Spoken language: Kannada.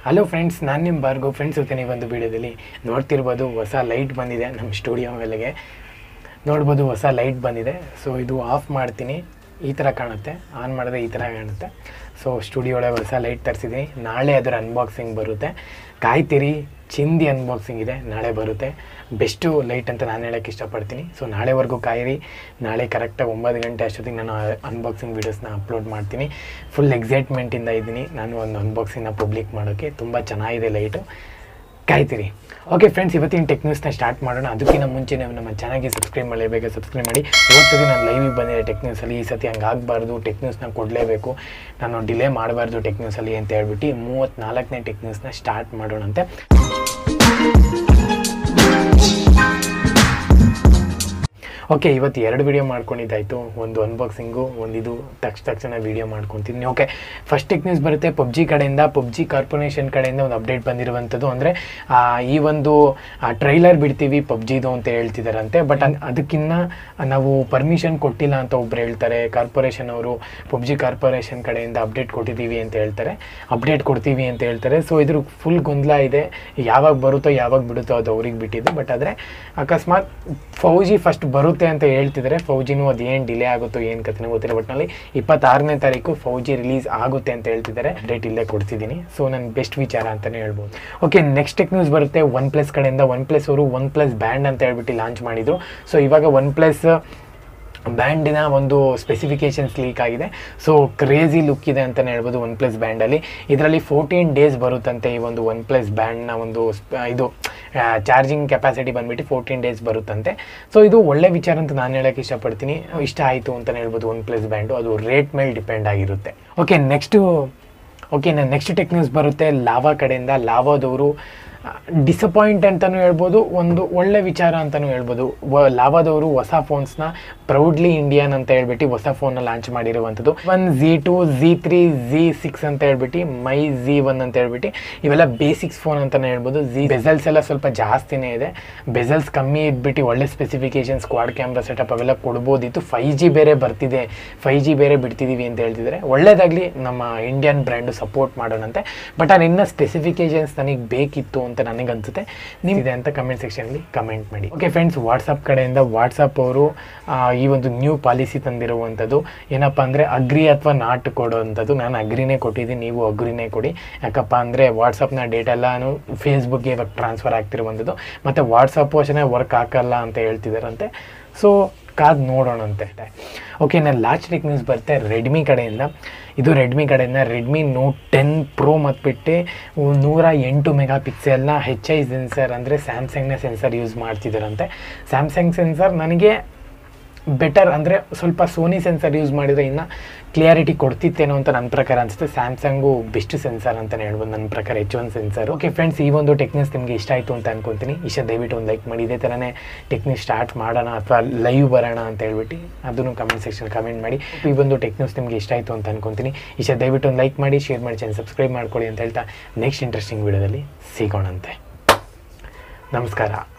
ಹಲೋ ಫ್ರೆಂಡ್ಸ್, ನಾನು ನಿಮ್ಮ ಭಾರ್ಗವ್. ಫ್ರೆಂಡ್ಸ್ ಜೊತೆ ಒಂದು ವೀಡಿಯೋದಲ್ಲಿ ನೋಡ್ತಿರ್ಬೋದು ಹೊಸ ಲೈಟ್ ಬಂದಿದೆ ನಮ್ಮ ಸ್ಟುಡಿಯೋ ಮೇಲೆಗೆ. ನೋಡ್ಬೋದು ಹೊಸ ಲೈಟ್ ಬಂದಿದೆ. ಸೊ ಇದು ಆಫ್ ಮಾಡ್ತೀನಿ, ಈ ಥರ ಕಾಣುತ್ತೆ. ಆನ್ ಮಾಡಿದ್ರೆ ಈ ಥರ ಕಾಣುತ್ತೆ. ಸೊ ಸ್ಟುಡಿಯೋ ಒಳಗೆ ಹೊಸ ಲೈಟ್ ತರಿಸಿದ್ದೀನಿ. ನಾಳೆ ಅದರ ಅನ್ಬಾಕ್ಸಿಂಗ್ ಬರುತ್ತೆ, ಕಾಯ್ತಿರಿ. ಚಿಂದಿ ಅನ್ಬಾಕ್ಸಿಂಗ್ ಇದೆ, ನಾಳೆ ಬರುತ್ತೆ. ಬೆಸ್ಟು ಲೈಟ್ ಅಂತ ನಾನು ಹೇಳೋಕ್ಕೆ ಇಷ್ಟಪಡ್ತೀನಿ. ಸೊ ನಾಳೆವರೆಗೂ ಕಾಯಿರಿ. ನಾಳೆ ಕರೆಕ್ಟಾಗಿ 9 ಗಂಟೆ ಅಷ್ಟೊತ್ತಿಗೆ ನಾನು ಅನ್ಬಾಕ್ಸಿಂಗ್ ವೀಡಿಯೋಸ್ನ ಅಪ್ಲೋಡ್ ಮಾಡ್ತೀನಿ. ಫುಲ್ ಎಕ್ಸೈಟ್ಮೆಂಟಿಂದ ಇದ್ದೀನಿ ನಾನು ಒಂದು ಅನ್ಬಾಕ್ಸಿಂಗ್ನ ಪಬ್ಲಿಕ್ ಮಾಡೋಕ್ಕೆ. ತುಂಬ ಚೆನ್ನಾಗಿದೆ ಲೈಟು, ಕಾಯ್ತಿರಿ. ಓಕೆ ಫ್ರೆಂಡ್ಸ್, ಇವತ್ತಿನ ಟೆಕ್ ನ್ಯೂಸ್ನ ಸ್ಟಾರ್ಟ್ ಮಾಡೋಣ. ಅದಕ್ಕಿಂತ ಮುಂಚೆ ನಮ್ಮ ಚಾನಲ್ಗೆ ಸಬ್ಸ್ಕ್ರೈಬ್ ಮಾಡಲೇಬೇಕು. ಸಬ್ಸ್ಕ್ರೈಬ್ ಮಾಡಿ. ಸತಿ ನಾನು ಲೈವಿಗೆ ಬಂದಿದ್ದೆ ಟೆಕ್ ನ್ಯೂಸಲ್ಲಿ. ಈ ಸತಿ ಹಂಗೆ ಆಗಬಾರ್ದು, ಟೆಕ್ ನ್ಯೂಸ್ನ ಕೊಡಲೇಬೇಕು, ನಾನು ಡಿಲೇ ಮಾಡಬಾರ್ದು ಟೆಕ್ ನ್ಯೂಸಲ್ಲಿ ಅಂತ ಹೇಳ್ಬಿಟ್ಟು 34ನೇ ಟೆಕ್ ನ್ಯೂಸ್ನ ಸ್ಟಾರ್ಟ್ ಮಾಡೋಣಂತೆ. ಓಕೆ, ಇವತ್ತು 2 ವೀಡಿಯೋ ಮಾಡ್ಕೊಂಡಿದ್ದಾಯಿತು. ಒಂದು ಅನ್ಬಾಕ್ಸಿಂಗು, ಒಂದು ತಕ್ಷಣ ವೀಡಿಯೋ ಮಾಡ್ಕೊತೀನಿ. ಓಕೆ, ಫಸ್ಟ್ ಟೆಕ್ ನ್ಯೂಸ್ ಬರುತ್ತೆ ಪಬ್ಜಿ ಕಡೆಯಿಂದ. ಪಬ್ಜಿ ಕಾರ್ಪೊರೇಷನ್ ಕಡೆಯಿಂದ ಒಂದು ಅಪ್ಡೇಟ್ ಬಂದಿರುವಂಥದ್ದು. ಅಂದರೆ ಈ ಒಂದು ಟ್ರೈಲರ್ ಬಿಡ್ತೀವಿ ಪಬ್ಜಿದು ಅಂತ ಹೇಳ್ತಿದ್ದಾರಂತೆ. ಬಟ್ ಅದಕ್ಕಿನ್ನ ನಾವು ಪರ್ಮಿಷನ್ ಕೊಟ್ಟಿಲ್ಲ ಅಂತ ಒಬ್ರು ಹೇಳ್ತಾರೆ. ಕಾರ್ಪೊರೇಷನ್ ಅವರು, ಪಬ್ಜಿ ಕಾರ್ಪೊರೇಷನ್ ಕಡೆಯಿಂದ ಅಪ್ಡೇಟ್ ಕೊಟ್ಟಿದ್ದೀವಿ ಅಂತ ಹೇಳ್ತಾರೆ, ಅಪ್ಡೇಟ್ ಕೊಡ್ತೀವಿ ಅಂತ ಹೇಳ್ತಾರೆ. ಸೊ ಇದ್ರ ಫುಲ್ ಗೊಂದಲ ಇದೆ. ಯಾವಾಗ ಬರುತ್ತೋ ಯಾವಾಗ ಬಿಡುತ್ತೋ ಅದು ಅವ್ರಿಗೆ ಬಿಟ್ಟಿದ್ದು. ಬಟ್ ಆದರೆ ಅಕಸ್ಮಾತ್ ಫೌಜಿ ಫಸ್ಟ್ ಬರುತ್ತೆ ಅಂತ ಹೇಳ್ತಿದ್ದಾರೆ. ಫೌಜಿನೂ ಅದೇನು ಡಿಲೇ ಆಗುತ್ತೋ ಏನು ಕಥೆನೂ ಗೊತ್ತಿಲ್ಲ. ಒಟ್ಟಿನಲ್ಲಿ 26ನೇ ತಾರೀಕು ಫೌಜಿ ರಿಲೀಸ್ ಆಗುತ್ತೆ ಅಂತ ಹೇಳ್ತಿದ್ದಾರೆ. ಡೇಟ್ ಇಲ್ಲೇ ಕೊಡ್ತಿದ್ದೀನಿ. ಸೊ ನನ್ನ ಬೆಸ್ಟ್ ವಿಚಾರ ಅಂತಲೇ ಹೇಳ್ಬೋದು. ಓಕೆ, ನೆಕ್ಸ್ಟ್ ಟೆಕ್ ನ್ಯೂಸ್ ಬರುತ್ತೆ ಒನ್ ಪ್ಲಸ್ ಕಡೆಯಿಂದ. ಒನ್ ಪ್ಲಸ್ ಅವರು ಒನ್ ಪ್ಲಸ್ ಬ್ಯಾಂಡ್ ಅಂತ ಹೇಳ್ಬಿಟ್ಟು ಲಾಂಚ್ ಮಾಡಿದರು. ಸೊ ಇವಾಗ ಒನ್ ಪ್ಲಸ್ ಬ್ಯಾಂಡಿನ ಒಂದು ಸ್ಪೆಸಿಫಿಕೇಷನ್ಸ್ ಲೀಕ್ ಆಗಿದೆ. ಸೊ ಕ್ರೇಜಿ ಲುಕ್ ಇದೆ ಅಂತಲೇ ಹೇಳ್ಬೋದು ಒನ್ ಪ್ಲಸ್ ಬ್ಯಾಂಡಲ್ಲಿ. ಇದರಲ್ಲಿ 14 ಡೇಸ್ ಬರುತ್ತಂತೆ ಈ ಒಂದು ಒನ್ ಪ್ಲಸ್ ಬ್ಯಾಂಡ್ನ ಒಂದು ಇದು ಚಾರ್ಜಿಂಗ್ ಕೆಪಾಸಿಟಿ ಬಂದುಬಿಟ್ಟು 14 ಡೇಸ್ ಬರುತ್ತಂತೆ. ಸೊ ಇದು ಒಳ್ಳೆ ವಿಚಾರ ಅಂತ ನಾನು ಹೇಳೋಕ್ಕೆ ಇಷ್ಟಪಡ್ತೀನಿ. ಇಷ್ಟ ಆಯಿತು ಅಂತಲೇ ಹೇಳ್ಬೋದು ಒನ್ ಪ್ಲಸ್ ಬ್ಯಾಂಡು. ಅದು ರೇಟ್ ಮೇಲೆ ಡಿಪೆಂಡ್ ಆಗಿರುತ್ತೆ. ಓಕೆ, ನೆಕ್ಸ್ಟ್ ಟೆಕ್ ನ್ಯೂಸ್ ಬರುತ್ತೆ ಲಾವಾ ಕಡೆಯಿಂದ. ಲಾವಾದವರು ಡಿಸಪಾಯಿಂಟ್ ಅಂತಲೂ ಹೇಳ್ಬೋದು, ಒಂದು ಒಳ್ಳೆ ವಿಚಾರ ಅಂತಲೂ ಹೇಳ್ಬೋದು. ಲಾವಾದವರು ಹೊಸ ಫೋನ್ಸ್ನ ಪ್ರೌಡ್ಲಿ ಇಂಡಿಯನ್ ಅಂತ ಹೇಳ್ಬಿಟ್ಟು ಹೊಸ ಫೋನ್ನ ಲಾಂಚ್ ಮಾಡಿರುವಂಥದ್ದು. Z2, Z3, Z6 ಅಂತ ಹೇಳ್ಬಿಟ್ಟು ಮೈ Z1 ಅಂತ ಹೇಳ್ಬಿಟ್ಟು ಇವೆಲ್ಲ ಬೇಸಿಕ್ಸ್ ಫೋನ್ ಅಂತಲೇ ಹೇಳ್ಬೋದು. ಬೆಸಲ್ಸ್ ಎಲ್ಲ ಸ್ವಲ್ಪ ಜಾಸ್ತಿನೇ ಇದೆ. ಬೆಸಲ್ಸ್ ಕಮ್ಮಿ ಇದ್ಬಿಟ್ಟು ಒಳ್ಳೆ ಸ್ಪೆಸಿಫಿಕೇಷನ್ಸ್, ಕ್ವಾಡ್ ಕ್ಯಾಮ್ರಾ ಸೆಟಪ್ ಅವೆಲ್ಲ ಕೊಡ್ಬೋದಿತ್ತು. 5G ಬೇರೆ ಬರ್ತಿದೆ, 5G ಬೇರೆ ಬಿಡ್ತಿದ್ದೀವಿ ಅಂತ ಹೇಳ್ತಿದ್ದಾರೆ. ಒಳ್ಳೆಯದಾಗಲಿ, ನಮ್ಮ ಇಂಡಿಯನ್ ಬ್ರ್ಯಾಂಡು ಸಪೋರ್ಟ್ ಮಾಡೋಣಂತೆ. ಬಟ್ ಅದು ಇನ್ನೂ ಸ್ಪೆಸಿಫಿಕೇಷನ್ಸ್ ನನಗೆ ಬೇಕಿತ್ತು ಅಂತ ನನಗೆ ಅನಿಸುತ್ತೆ. ನಿಮ್ಮಿದೆ ಅಂತ ಕಮೆಂಟ್ ಸೆಕ್ಷನಲ್ಲಿ ಕಮೆಂಟ್ ಮಾಡಿ. ಓಕೆ ಫ್ರೆಂಡ್ಸ್, ವಾಟ್ಸಪ್ ಕಡೆಯಿಂದ ವಾಟ್ಸಪ್ ಅವರು ಈ ಒಂದು ನ್ಯೂ ಪಾಲಿಸಿ ತಂದಿರುವಂಥದ್ದು. ಏನಪ್ಪ ಅಂದರೆ ಅಗ್ರಿ ಅಥವಾ ನಾಟ್ ಕೊಡುವಂಥದ್ದು. ನಾನು ಅಗ್ರಿನೇ ಕೊಟ್ಟಿದ್ದೀನಿ, ನೀವು ಅಗ್ರಿನೇ ಕೊಡಿ. ಯಾಕಪ್ಪ ಅಂದರೆ ವಾಟ್ಸಪ್ನ ಡೇಟಾ ಎಲ್ಲಾನು ಫೇಸ್ಬುಕ್ಗೆ ಇವಾಗ ಟ್ರಾನ್ಸ್ಫರ್ ಆಗ್ತಿರುವಂಥದ್ದು. ಮತ್ತು ವಾಟ್ಸಪ್ಪು ಅಷ್ಟೇ ವರ್ಕ್ ಆಗಲ್ಲ ಅಂತ ಹೇಳ್ತಿದ್ದಾರಂತೆ. ಸೊ ಕಾದು ನೋಡೋಣಂತೆ. ಓಕೆ, ನಾನು ಲಾಸ್ಟ್ ಟೆಕ್ ನ್ಯೂಸ್ ಬರುತ್ತೆ ರೆಡ್ಮಿ ಕಡೆಯಿಂದ. ಇದು ರೆಡ್ಮಿ ಕಡೆಯಿಂದ ರೆಡ್ಮಿ ನೋಟ್ 10 ಪ್ರೋ ಮತ್ಬಿಟ್ಟು 108 ಮೆಗಾ ಪಿಕ್ಸೆಲ್ನ HI ಸೆನ್ಸರ್ ಅಂದರೆ ಸ್ಯಾಮ್ಸಂಗ್ನ ಸೆನ್ಸರ್ ಯೂಸ್ ಮಾಡ್ತಿದ್ದಾರಂತೆ. ಸ್ಯಾಮ್ಸಂಗ್ ಸೆನ್ಸರ್ ನನಗೆ ಬೆಟರ್, ಅಂದರೆ ಸ್ವಲ್ಪ ಸೋನಿ ಸೆನ್ಸರ್ ಯೂಸ್ ಮಾಡಿದರೆ ಇನ್ನೂ ಕ್ಲಿಯಾರಿಟಿ ಕೊಡ್ತಿತ್ತೇನೋ ಅಂತ ನನ್ನ ಪ್ರಕಾರ ಅನಿಸುತ್ತೆ. ಸ್ಯಾಮ್ಸಂಗು ಬೆಸ್ಟ್ ಸೆನ್ಸರ್ ಅಂತಲೇ ಹೇಳ್ಬೋದು ನನ್ನ ಪ್ರಕಾರ, H1 ಸೆನ್ಸರ್. ಓಕೆ ಫ್ರೆಂಡ್ಸ್, ಈ ಒಂದು ಟೆಕ್ ನ್ಯೂಸ್ ನಿಮಗೆ ಇಷ್ಟ ಆಯಿತು ಅಂತ ಅನ್ಕೊತೀನಿ. ದಯವಿಟ್ಟು ಒಂದು ಲೈಕ್ ಮಾಡಿ. ಇದೇ ಥರನೇ ಟೆಕ್ ನ್ಯೂಸ್ ಸ್ಟಾರ್ಟ್ ಮಾಡೋಣ ಅಥವಾ ಲೈವ್ ಬರೋಣ ಅಂತ ಹೇಳ್ಬಿಟ್ಟು ಅದನ್ನು ಕಮೆಂಟ್ ಸೆಕ್ಷನ್ ಕಮೆಂಟ್ ಮಾಡಿ. ಈ ಒಂದು ಟೆಕ್ ನ್ಯೂಸ್ ನಿಮಗೆ ಇಷ್ಟ ಆಯಿತು ಅಂತ ಅನ್ಕೊತೀನಿ. ದಯವಿಟ್ಟು ಒಂದು ಲೈಕ್ ಮಾಡಿ, ಶೇರ್ ಮಾಡಿ, ಚಾನಲ್ ಸಬ್ಸ್ಕ್ರೈಬ್ ಮಾಡ್ಕೊಳ್ಳಿ ಅಂತ ಹೇಳ್ತಾ ನೆಕ್ಸ್ಟ್ ಇಂಟ್ರೆಸ್ಟಿಂಗ್ ವೀಡಿಯೋದಲ್ಲಿ ಸಿಗೋಣಂತೆ. ನಮಸ್ಕಾರ.